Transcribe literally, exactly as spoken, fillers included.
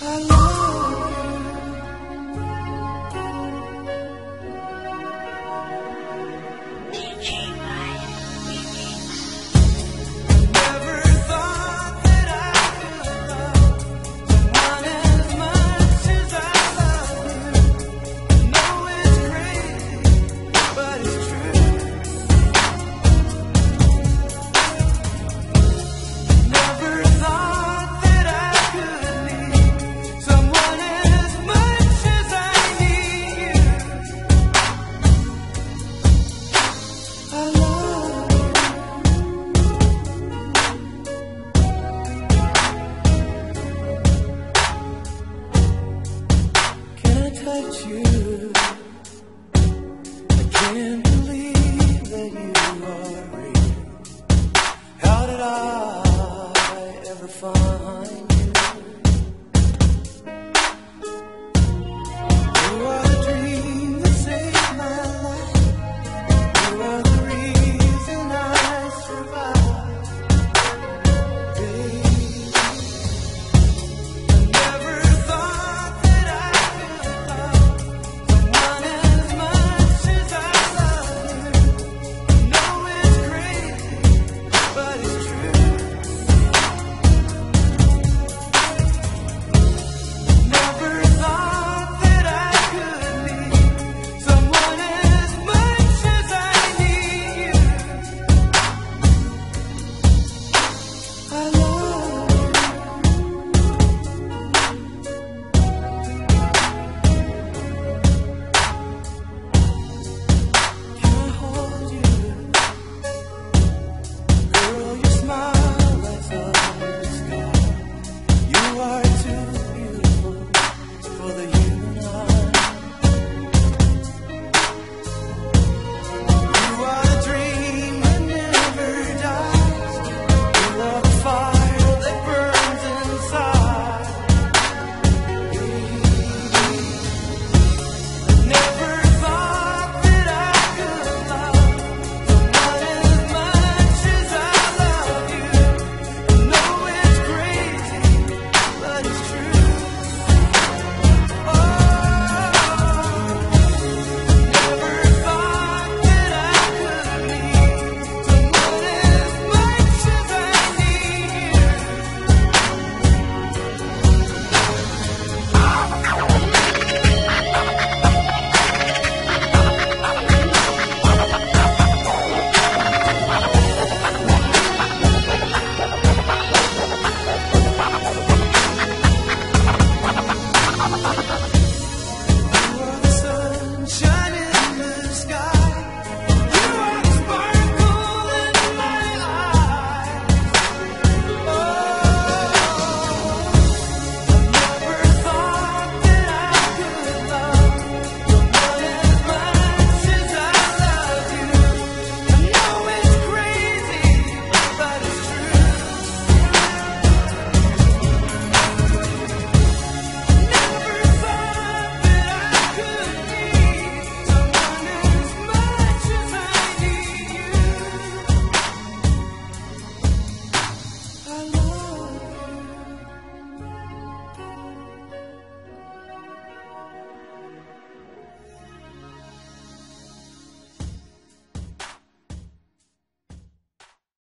I love you. D J Mhyke. Never thought that I could love someone as much as I love you. I know it's crazy, but it's true. Never thought that I could need someone as much as I need you. I love you. Can I touch you? I can't believe that you are real. How did I ever find